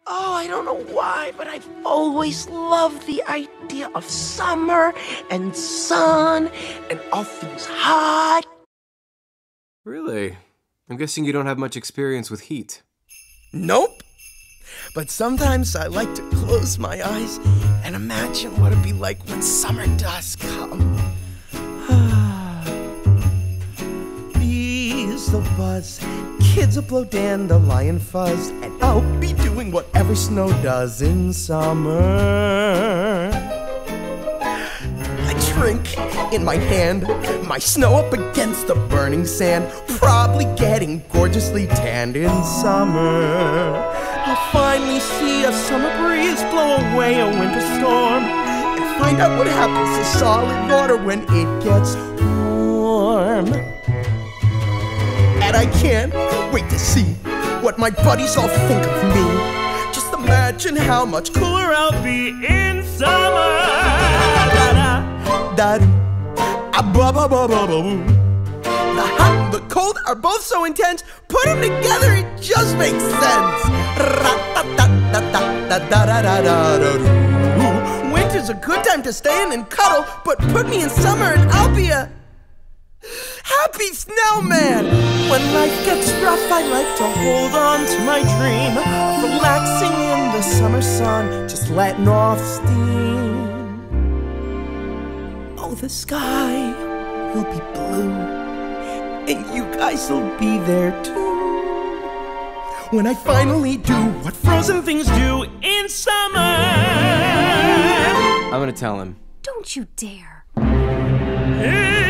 Oh, I don't know why, but I've always loved the idea of summer and sun and all things hot. Really? I'm guessing you don't have much experience with heat. Nope. But sometimes I like to close my eyes and imagine what it'd be like when summer does come. Bees will buzz, kids will blow dandelion fuzz, and I'll be doing whatever snow does in summer. A drink in my hand, my snow up against the burning sand, probably getting gorgeously tanned in summer. I'll finally see a summer breeze blow away a winter storm, and find out what happens to solid water when it gets warm. And I can't wait to see what my buddies all think of me. Just imagine how much cooler I'll be in summer. The hot and the cold are both so intense. Put them together, it just makes sense. Winter's a good time to stay in and cuddle, but put me in summer and I'll be a happy snowman. When life gets rough, I like to hold on to my dream of relaxing in the summer sun, just letting off steam. Oh, the sky will be blue, and you guys will be there too. When I finally do what frozen things do in summer. I'm gonna tell him. Don't you dare.